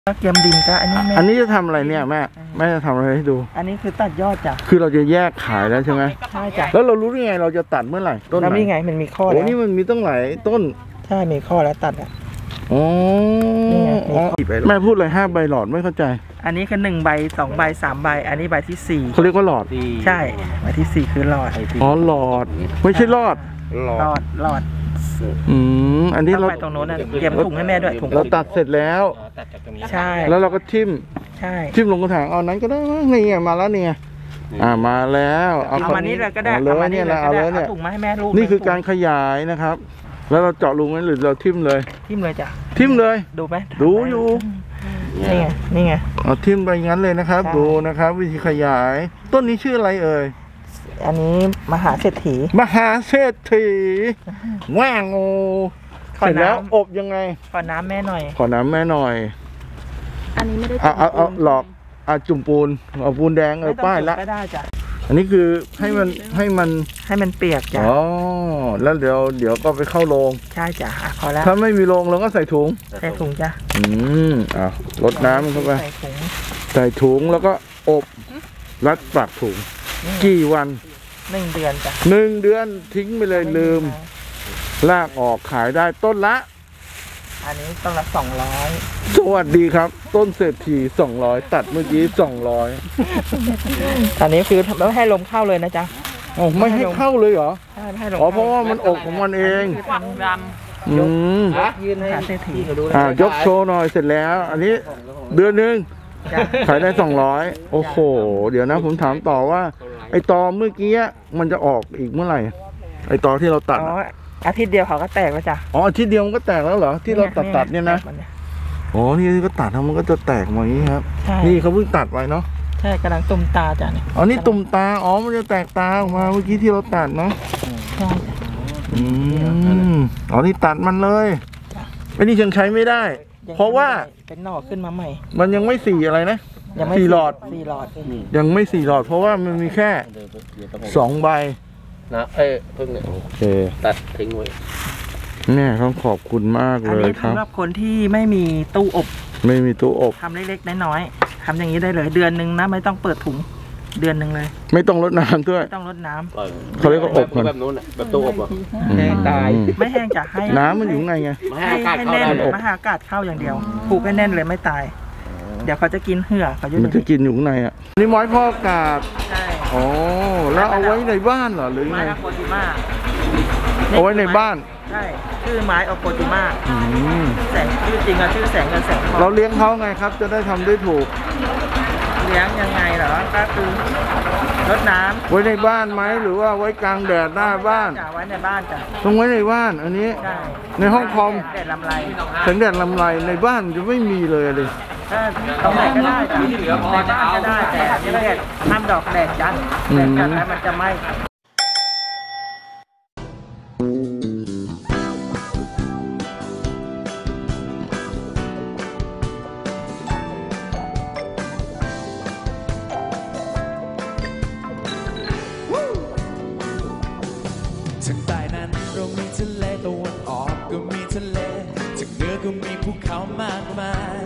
เกียมดินก็อันนี้แม่อันนี้จะทำอะไรเนี่ยแม่จะทำอะไรให้ดูอันนี้คือตัดยอดจ้ะคือเราจะแยกขายแล้วใช่ไหมใช่จ้ะแล้วเรารู้ได้ไงเราจะตัดเมื่อไหร่ต้นไหนนี่ไงมันมีข้อแล้วโอ้นี่มันมีตั้งหลายต้นใช่มีข้อแล้วตัดอ่ะอ๋อแม่พูดเลย5 ใบหลอดไม่เข้าใจอันนี้คือ1 ใบ 2 ใบ 3 ใบอันนี้ใบที่4 เขาเรียกว่าหลอดใช่ใบที่4คือหลอดอ๋อหลอดไม่ใช่หลอดอันนี้เราตรงโน้นเตรียมถุงให้แม่ด้วยถุงเราตัดเสร็จแล้วใช่แล้วเราก็ทิ่มใช่ทิ่มลงกระถางเอานั้นก็ได้นี่ไงมาแล้วนี่ไงมาแล้วเอามานี้เลยก็ได้เลยเนี่ยนะเอาเลยเนี่ยถุงมาให้แม่ลูกนี่คือการขยายนะครับแล้วเราเจาะรูไหมหรือเราทิ่มเลยทิ่มเลยจ้ะทิ่มเลยดูไหมดูอยู่นี่ไงเอาทิ่มไปงั้นเลยนะครับดูนะครับวิธีขยายต้นนี้ชื่ออะไรเอ่ยอันนี้มหาเศรษฐีว่างโง่เสร็จแล้วอบยังไงขอน้ำแม่หน่อยอันนี้ไม่ได้เอาหลอกจุ่มปูนเอาปูนแดงป้ายละก็ได้จ้ะอันนี้คือให้มันเปียกจ้ะอ๋อแล้วเดี๋ยวก็ไปเข้าโรงใช่จ้ะพอแล้วถ้าไม่มีโรงเราก็ใส่ถุงจ้ะรดน้ำเข้าไปใส่ถุงแล้วก็อบรัดปากถุงกี่วัน 1 เดือนจ้ะ 1 เดือนทิ้งไปเลยลืมลากออกขายได้ต้นละอันนี้ต้นละ200 สวัสดีครับต้นเศรษฐี200ตัดเมื่อกี้200 อันนี้คือไม่ให้ลมเข้าเลยนะจ๊ะไม่ให้เข้าเลยเหรอใช่ไม่ให้ลมเพราะว่ามันอกของมันเองทำดำยืนให้เศรษฐียกโชว์หน่อยเสร็จแล้วอันนี้เดือนนึงขายได้200โอ้โหเดี๋ยวนะผมถามต่อว่าไอตอเมื่อกี้มันจะออกอีกเมื่อไหร่ไอตอที่เราตัดอาทิตย์เดียวเขาก็แตกแล้วจ้ะอาทิตย์เดียวมันก็แตกแล้วเหรอที่เราตัดเนี่ยนะนี่ก็ตัดแล้วมันก็จะแตกมาอย่างนี้ครับนี่เขาเพิ่งตัดไว้เนาะใช่กำลังตุ่มตาจ้ะเนี่ยนี่ตุ่มตามันจะแตกตาออกมาเมื่อกี้ที่เราตัดเนาะใช่นี่ตัดมันเลยไอ้นี่ยังใช้ไม่ได้เพราะว่าเป็นหน่อขึ้นมาใหม่มันยังไม่4อะไรนะ4 หลอดยังไม่4 หลอดเพราะว่ามันมีแค่2 ใบนะเพิ่งเนี่ยโอเคตัดทิ้งไว้เนี่ยต้องขอบคุณมากเลยครับสำหรับคนที่ไม่มีตู้อบทำเล็กๆน้อยๆทำอย่างนี้ได้เลยเดือนนึงนะไม่ต้องเปิดถุงเดือนนึงเลยไม่ต้องรดน้ำด้วยไม่ต้องรดน้ำเขาเรียกว่าอบแบบนู้นแบบตู้อบแห้งตายไม่แห้งจะให้น้ำมันอยู่ไงให้แน่นมหาอากาศเข้าอย่างเดียวผูกให้แน่นเลยไม่ตายเดี๋ยวเขาจะกินเหื่อมันจะกินอยู่ข้างในนี่ไม้พอกาดใช่แล้วเอาไว้ในบ้านเหรอหรือไงไม้โอโปติมาเอาไว้ในบ้านใช่ชื่อไม้โอโปติมาแสงชื่อจริงชื่อแสงเงินแสงทองเราเลี้ยงเขาไงครับจะได้ทำได้ถูกเลี้ยงยังไงเหรอก็คือรดน้ำไว้ในบ้านไหมหรือว่าไว้กลางแดดหน้าบ้านไว้ในบ้านจ้ะต้องไว้ในบ้านอันนี้ในห้องคอมแดดลำไรแสงแดดลำไรในบ้านจะไม่มีเลยเลยตรงไหนก็ได้จ้ะในบ้านก็ได้แต่แดดห้ามดอกแดดจันทร์แดดจันทร์แล้วมันจะไหม้ทางใต้นั้นเรามีทะเลตะวันออกก็มีทะเลทางเหนือก็มีภูเขามากมาย